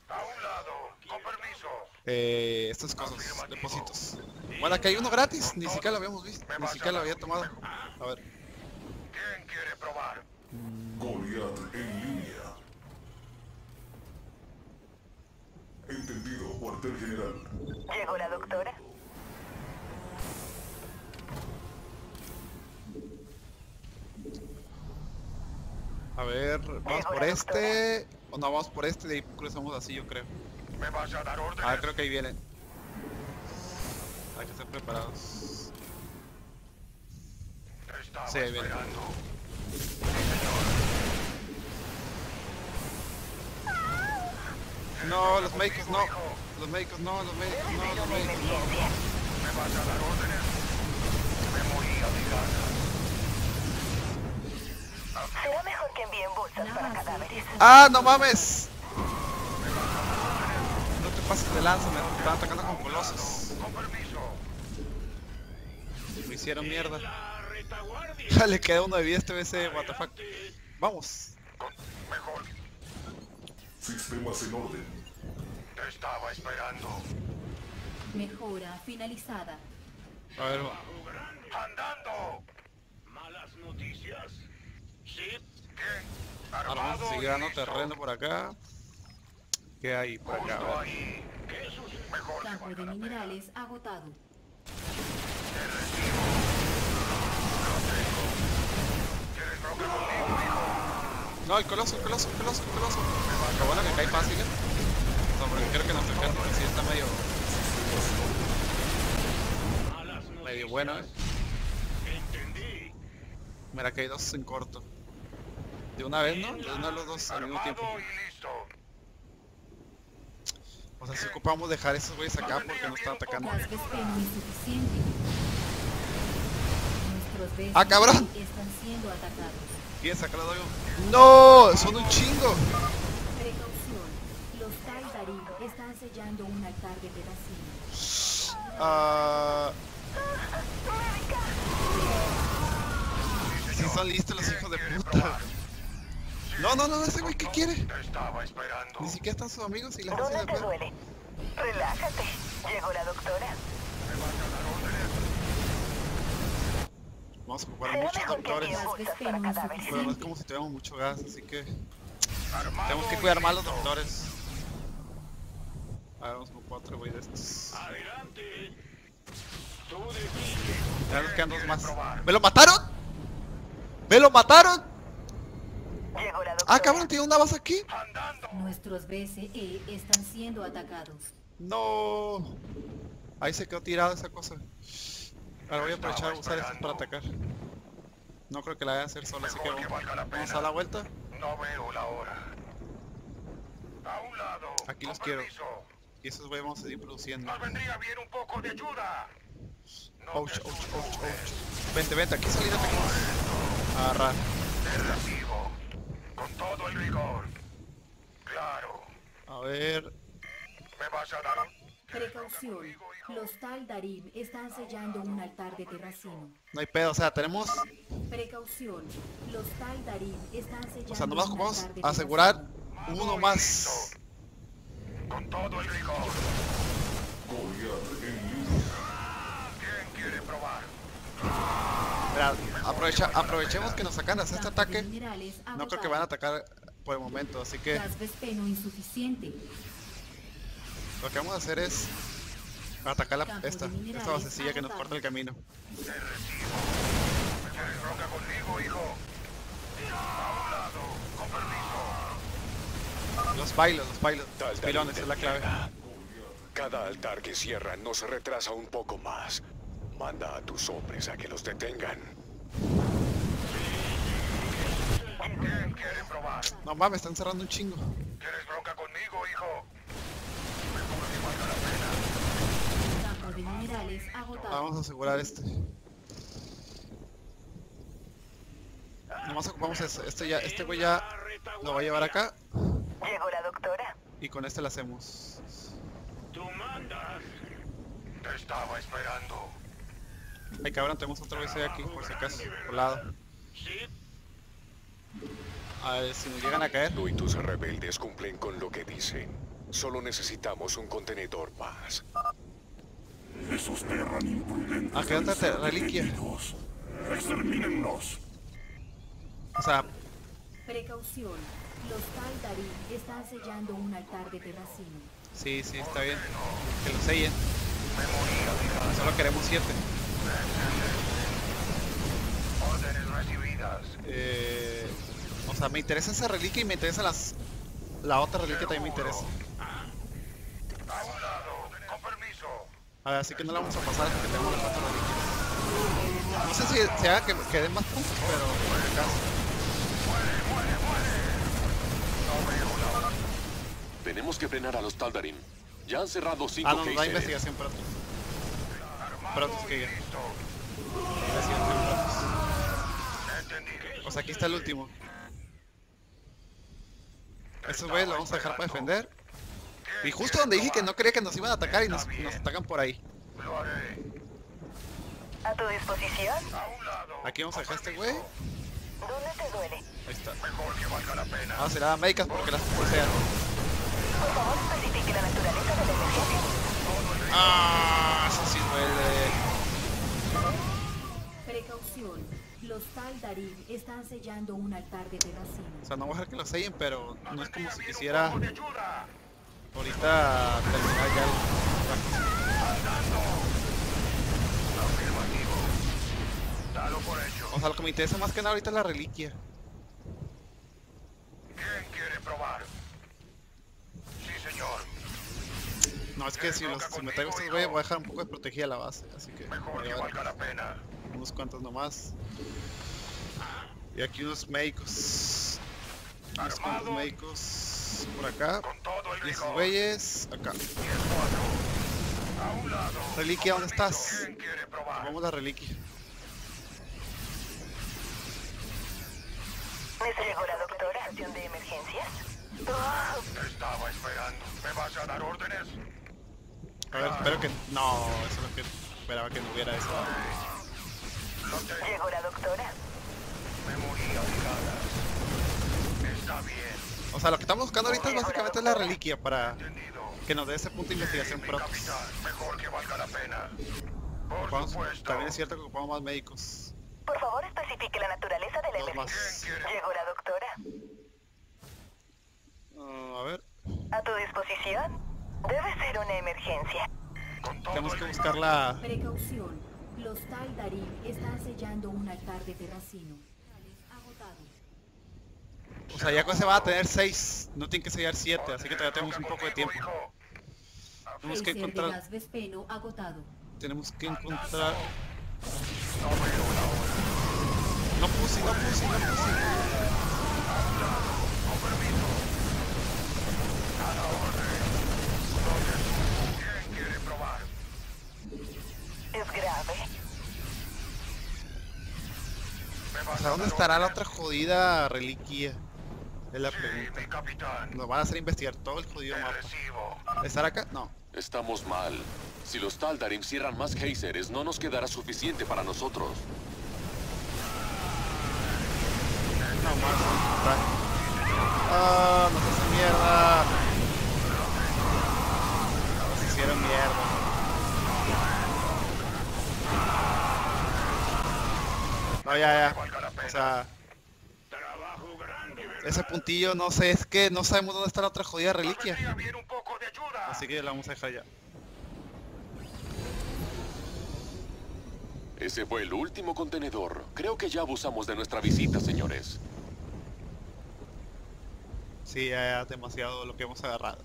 eh, estas cosas, depósitos. Bueno, aquí hay uno gratis, ni siquiera lo habíamos visto, ni siquiera lo había tomado. A ver. ¿Quién quiere probar? Goliath en línea. Entendido, cuartel general. ¿Llegó la doctora? A ver, vamos por este. O no, vamos por este, de ahí cruzamos así, yo creo. ¿Me vas a dar órdenes? Ah, creo que ahí vienen. Hay que estar preparados. Sí, ahí vienen. No, los médicos no. Los médicos no, los médicos no, los médicos no. ¿Me vas a dar órdenes? Me morí obligada. Será mejor que envíen bolsas para cadáveres. ¡Ah, no mames! No te pases de lanza, me están atacando con colosos. Me hicieron mierda. Ya le queda uno de vida a este B C, what the fuck. Vamos. Mejor. Sistemas en orden. Te estaba esperando. Mejora finalizada. A ver, Andando. Malas noticias. ¿Sí? ¿Qué? ahora vamos a seguir dando terreno por acá. ¿Qué hay por acá? A ver. Campo de minerales agotado. No, el coloso, el coloso, el coloso, el coloso. Lo bueno que cae fácil, ¿eh? No, porque creo que nuestro ejército sí está medio... Medio bueno, ¿eh? Mira que hay dos en corto. De una vez, ¿no? De una de los dos al mismo tiempo. O sea, si ocupamos dejar esos güeyes acá porque nos están atacando. Gas despeño insuficiente. Nuestros B C ¡Ah, cabrón! están siendo atacados. ¿Quién saca la doyo? ¡No! ¡Son un chingo! Precaución. Los Tal Darim están sellando un altar de terracino. Ah... Si son listos los hijos de puta. No, no, no, ese güey, ¿qué quiere? Ni siquiera están sus amigos y la gente ¿Dónde te duele? Relájate. Llegó la doctora. Vamos a ocupar muchos doctores. Pero no es como si tuviéramos mucho gas, así que... Tenemos que cuidar más los doctores. A ver, vamos a ocupar otro güey de estos. Ya nos quedan dos más. ¡Me lo mataron! ¡Me lo mataron! Ah, cabrón, tiene una base aquí. Nuestros B C E están siendo atacados. No. Ahí se quedó tirada esa cosa. Ahora voy a aprovechar a usar esto para atacar. No creo que la vaya a hacer sola, así que vamos, vamos a dar la vuelta. No veo la hora. A un lado. Aquí los quiero. Y esos güeyes vamos a seguir produciendo. Nos vendría bien un poco de ayuda. Ouch, ouch, ouch, ouch. Vente, vente, aquí salida te quedas. Agarrar. Te recibo. Con todo el rigor. Claro. A ver. Me vas a dar un... Precaución. Los Taldarim están sellando un altar de Terracino. No hay pedo, o sea, tenemos... Precaución. Los Taldarim están sellando O sea, nomás un vamos altar de a asegurar Terracino. uno más. Con todo el rigor. ¿Quién quiere probar? Mira, aprovecha, aprovechemos que nos sacan de hacer este ataque. No creo que van a atacar por el momento, así que Gas Vespeno insuficiente. lo que vamos a hacer es atacar la, esta, esta basecilla que nos corta el camino. Te recibo. ¿Quieres bronca conmigo, hijo? A un lado. Con permiso. Los bailos, los bailos, los Taldarim pilones es la clave. desplega. Cada altar que cierra nos retrasa un poco más. Manda a tus hombres a que los detengan. ¿Quién quiere probar? No mames, están cerrando un chingo. ¿Quieres bronca conmigo, hijo? Mejor que valga la pena. Campo de minerales agotado. Vamos a asegurar este. Nomás ocupamos este, este ya, este güey ya lo va a llevar acá. Llegó la doctora. Y con este lo hacemos. Tú mandas. Te estaba esperando. Ay cabrón, tenemos otro B C aquí, por si acaso, por lado. A ver si nos llegan a caer. Tú y tus rebeldes cumplen con lo que dicen. Solo necesitamos un contenedor más. Esos Terran imprudentes. Ah, quédate, reliquia. Extermínenlos. O sea, Precaución. Los Taldarim están sellando un altar de Terracino. sí, sí, está bien. Que lo sellen. Solo queremos siete. Órdenes recibidas. Eh, o sea, me interesa esa reliquia y me interesa las... La otra reliquia también me interesa. A un lado. Con permiso. A ver, así que no la vamos a pasar porque tenemos las cuatro reliquias. No sé si se haga que, que den más puntos, pero por el caso. Tenemos que frenar a los Taldarim. Ya han cerrado cinco Ah, no, nos da Geysers. investigación Protoss. Protoss que ya. O sea, aquí está el último. Estos güeyes lo vamos a dejar para defender. Y justo donde dije que no creía que nos iban a atacar y nos, nos atacan por ahí. Lo haré. A tu disposición. A un lado. Aquí vamos a dejar a este güey. ¿Dónde te duele? Ahí está. Mejor que valga la pena. Vamos a ir a médicas porque las posean. Por favor, especifique la naturaleza de la emergencia. Ah, eso sí duele. Precaución. Los Taldarim están sellando un altar de Terracino. O sea, no voy a dejar que lo sellen, pero no es como si quisiera De ayuda. ahorita terminar ya el... Afirmativo. Dalo por hecho. O sea, lo que me interesa más que nada ahorita es la reliquia. ¿Quién quiere probar? Sí, señor. No, es que si, los, si me traigo estos güeyes voy a dejar un poco desprotegida la base, así que Mejor voy que a valga llevar la pena. unos cuantos nomás. Y aquí unos médicos. Unos cuantos Armado. médicos por acá. Con todo el Y esos rigor. güeyes acá. diez cuatro. A un lado. Reliquia, Con ¿dónde permiso. estás? ¿Quién quiere probar? Vamos a la reliquia. ¿Llegó la doctora? ¿Acción de emergencias? Te estaba esperando. ¿Me vas a dar órdenes? A ver, espero que... No, eso es lo que esperaba que no hubiera eso. No te... ¿Llegó la doctora? Me morí obligada. Está bien. O sea, lo que estamos buscando ahorita es básicamente la reliquia para Entendido. que nos dé ese punto de investigación Mi Protoss. capitán. Mejor que valga la pena. Por Ocupamos- supuesto. también es cierto que ocupamos más médicos. Por favor, especifique la naturaleza de la Dos más. emergencia. ¿Quién quiere? ¿Llegó la doctora? Ah, a ver, ¿A tu disposición? Debe ser una emergencia. Con todo tenemos el que rigor. buscar la... Precaución. Los Taldarim están sellando un altar de Terracino. Agotado. O sea, ya se va a tener seis, no tienen que sellar siete, así que todavía tenemos un poco de tiempo. Tenemos que encontrar... gas Vespeno agotado. Tenemos que encontrar... No puse, no puse, no puse. Es grave. O sea, ¿dónde estará la otra jodida reliquia? Es la pregunta. Nos van a hacer investigar todo el jodido mapa. ¿Estará acá? No. Estamos mal. Si los Taldarim cierran más géiseres, no nos quedará suficiente para nosotros. No más. Ah, nos hacen mierda. Nos hicieron mierda. No, ya, ya. O sea... Ese puntillo, no sé, es que no sabemos dónde está la otra jodida reliquia. Así que la vamos a dejar ya. Ese fue el último contenedor. Creo que ya abusamos de nuestra visita, señores. Sí, ya es demasiado lo que hemos agarrado.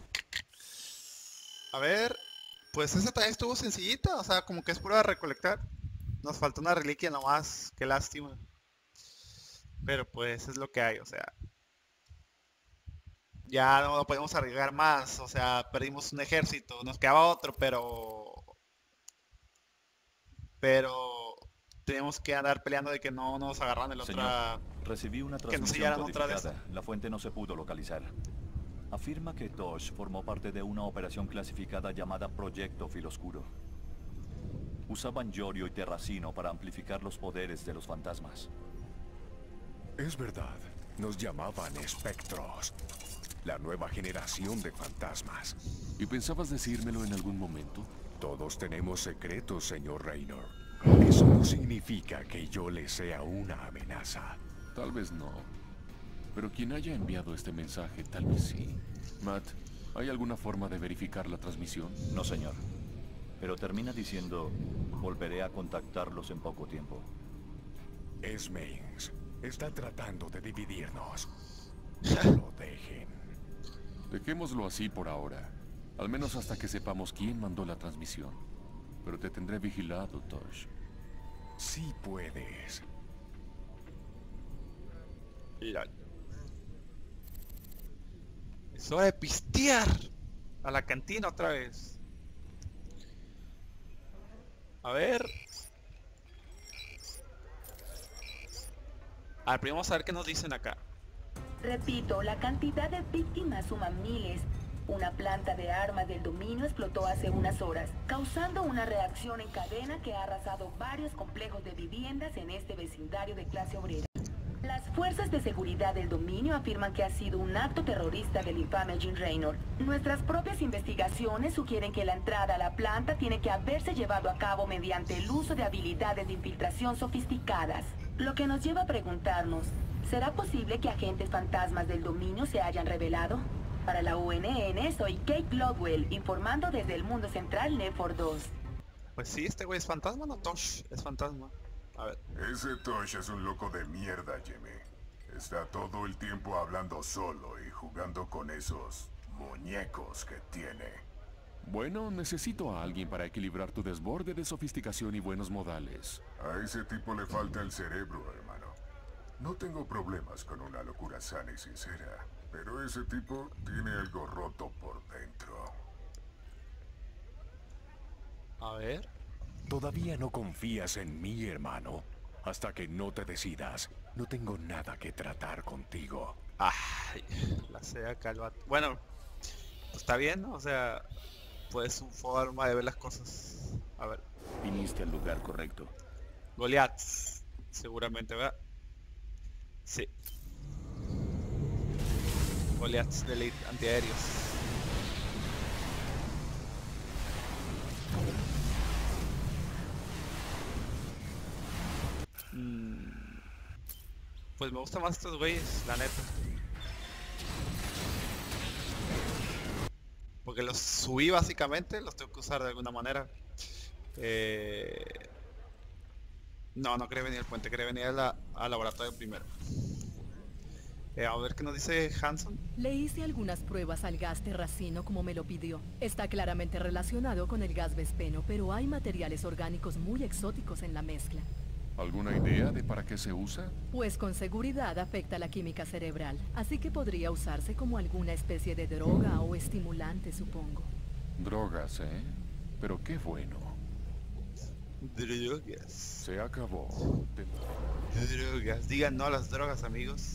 A ver, pues esa también estuvo sencillita, o sea, como que es pura de recolectar. Nos faltó una reliquia nomás, qué lástima. Pero pues es lo que hay, o sea. Ya no podemos arriesgar más, o sea, perdimos un ejército, nos quedaba otro, pero... Pero... Tenemos que andar peleando de que no nos agarran el otra... Señor, recibí una que nos transmisión otra vez. codificada. La fuente no se pudo localizar. Afirma que Tosh formó parte de una operación clasificada llamada Proyecto Filoscuro. Usaban Yorio y Terracino para amplificar los poderes de los fantasmas. Es verdad, nos llamaban espectros. La nueva generación de fantasmas. ¿Y pensabas decírmelo en algún momento? Todos tenemos secretos, señor Raynor. Eso no significa que yo le sea una amenaza. Tal vez no. Pero quien haya enviado este mensaje, tal vez sí. Matt, ¿hay alguna forma de verificar la transmisión? No, señor. Pero termina diciendo, volveré a contactarlos en poco tiempo. Smains está tratando de dividirnos. No lo dejen. Dejémoslo así por ahora. Al menos hasta que sepamos quién mandó la transmisión. Pero te tendré vigilado, Tosh. Sí puedes. Mira. Es hora de pistear. A la cantina otra vez. A ver. A ver, primero vamos a ver qué nos dicen acá. Repito, la cantidad de víctimas suma miles. Una planta de armas del dominio explotó hace unas horas, causando una reacción en cadena que ha arrasado varios complejos de viviendas en este vecindario de clase obrera. Las fuerzas de seguridad del dominio afirman que ha sido un acto terrorista del infame Jim Raynor. Nuestras propias investigaciones sugieren que la entrada a la planta tiene que haberse llevado a cabo mediante el uso de habilidades de infiltración sofisticadas. Lo que nos lleva a preguntarnos, ¿será posible que agentes fantasmas del dominio se hayan revelado? Para la U N N, soy Kate Lodwell, informando desde el mundo central Nefor dos. Pues sí, este güey es fantasma, no Tosh, es fantasma. A ver. Ese Tosh es un loco de mierda, Jimmy. Está todo el tiempo hablando solo y jugando con esos muñecos que tiene. Bueno, necesito a alguien para equilibrar tu desborde de sofisticación y buenos modales. A ese tipo le falta el cerebro, hermano. No tengo problemas con una locura sana y sincera, pero ese tipo tiene algo roto por dentro. A ver. ¿Todavía no confías en mí, hermano? Hasta que no te decidas, no tengo nada que tratar contigo. Ay, la sea calva. Bueno, pues está bien, ¿no? O sea, pues su forma de ver las cosas. A ver. Viniste al lugar correcto. Goliath, seguramente, ¿verdad? Sí. Goliath de elite antiaéreos. Mm. Pues me gustan más estos güeyes, la neta. Porque los subí básicamente, los tengo que usar de alguna manera. Eh... No, no quería venir al puente, quería venir a la, al laboratorio primero. Eh, a ver qué nos dice Hanson. Le hice algunas pruebas al gas terracino como me lo pidió. Está claramente relacionado con el gas vespeno, pero hay materiales orgánicos muy exóticos en la mezcla. ¿Alguna idea de para qué se usa? Pues con seguridad afecta la química cerebral, así que podría usarse como alguna especie de droga o estimulante, supongo. Drogas, ¿eh? Pero qué bueno. Drogas. Se acabó. De... Drogas. Digan no a las drogas, amigos.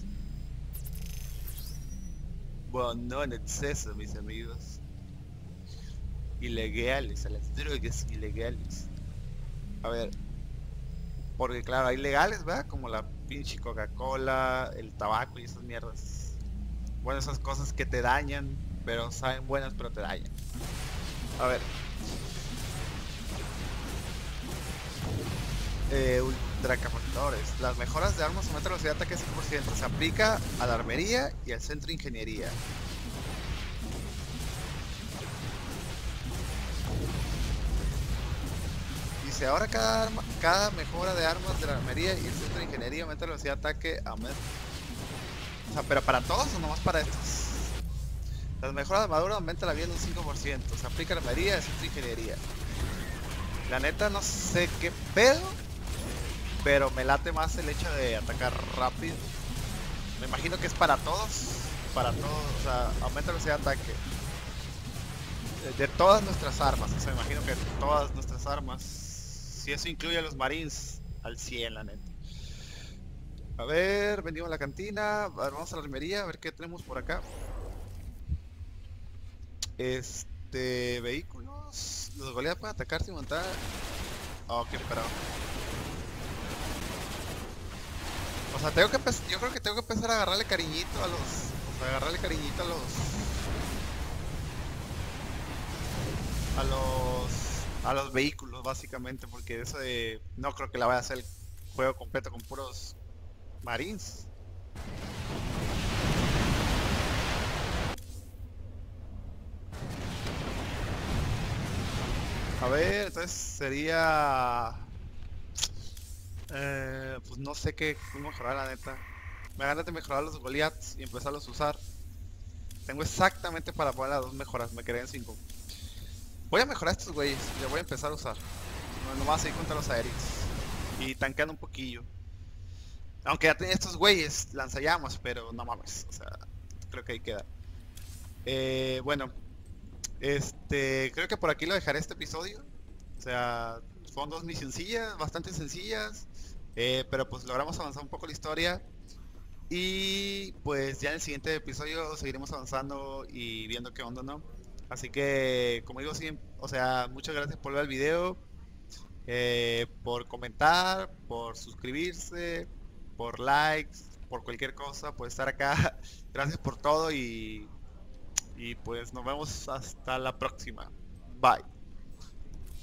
Bueno, no en exceso, mis amigos. Ilegales, a las drogas ilegales. A ver. Porque claro, hay legales, ¿verdad? Como la pinche Coca-Cola, el tabaco y esas mierdas. Bueno, esas cosas que te dañan, pero saben buenas, pero te dañan. A ver. Eh, ultracapacitadores. Las mejoras de armas aumentan la velocidad de ataque cinco por ciento. Se aplica a la armería y al centro de ingeniería. Dice, ahora cada, arma, cada mejora de armas de la armería y el centro de ingeniería aumenta la velocidad de ataque a med. O sea, pero para todos o nomás para estos. Las mejoras de armadura aumentan la vida en un cinco por ciento. Se aplica a la armería y al centro de ingeniería. La neta no sé qué pedo, pero me late más el hecho de atacar rápido. Me imagino que es para todos. Para todos, o sea, aumenta la velocidad de ataque. De, de todas nuestras armas, o sea, me imagino que todas nuestras armas. Si eso incluye a los marines, al cien, la neta. A ver, vendimos la cantina. A ver, vamos a la armería, a ver qué tenemos por acá. Este... Vehículos. Los Goliath pueden atacar sin montar. Oh, qué parado. O sea, tengo que yo creo que tengo que empezar a agarrarle cariñito a los... O sea, agarrarle cariñito a los... A los... A los vehículos, básicamente, porque eso de... No creo que la vaya a hacer el juego completo con puros marines. A ver, entonces sería... Eh, pues no sé qué mejorar, la neta. Me ganas de mejorar los Goliaths y empezarlos a usar. Tengo exactamente para poner las dos mejoras, me quedé en cinco. Voy a mejorar estos güeyes, ya voy a empezar a usar. No, no vas a ir contra los aéreos. Y tanqueando un poquillo. Aunque ya tenía estos güeyes lanzallamas, pero no mames. O sea, creo que ahí queda. Eh, bueno. Este, creo que por aquí lo dejaré este episodio. O sea, fueron dos misioncillas, bastante sencillas. Eh, pero pues logramos avanzar un poco la historia. Y pues ya en el siguiente episodio seguiremos avanzando y viendo qué onda, ¿no? Así que, como digo siempre, o sea, muchas gracias por ver el video, eh, por comentar, por suscribirse, por likes, por cualquier cosa, por estar acá. Gracias por todo y, y pues nos vemos hasta la próxima. Bye.